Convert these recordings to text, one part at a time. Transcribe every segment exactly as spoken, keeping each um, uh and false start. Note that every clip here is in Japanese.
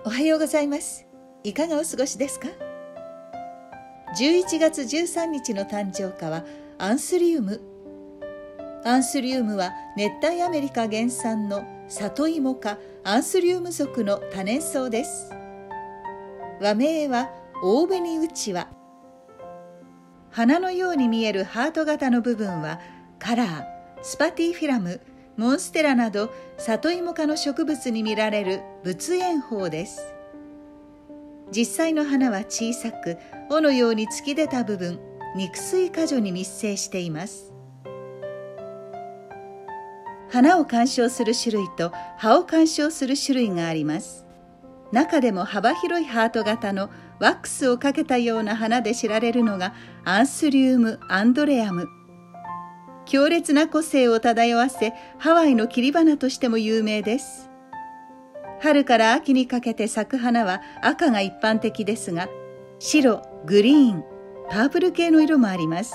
おはようございます。いかがお過ごしですか？じゅういちがつじゅうさんにちの誕生花はアンスリウム。アンスリウムは熱帯アメリカ原産の里芋科アンスリウム属の多年草です。和名は大紅うちわ。花のように見えるハート型の部分はカラー、スパティフィラム、モンステラなど里芋科の植物に見られる仏炎苞です。実際の花は小さく、尾のように突き出た部分、肉水果樹に密生しています。花を観賞する種類と葉を観賞する種類があります。中でも幅広いハート型のワックスをかけたような花で知られるのがアンスリウム・アンドレアム。強烈な個性を漂わせ、ハワイの切り花としても有名です。春から秋にかけて咲く花は赤が一般的ですが、白、グリーン、パープル系の色もあります。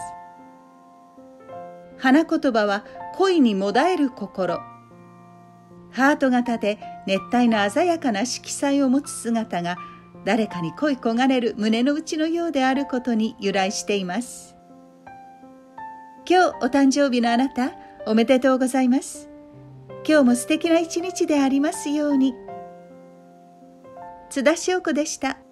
花言葉は恋にもだえる心。ハート型で熱帯の鮮やかな色彩を持つ姿が、誰かに恋焦がれる胸の内のようであることに由来しています。今日お誕生日のあなた、おめでとうございます。今日も素敵な一日でありますように。津田翔子でした。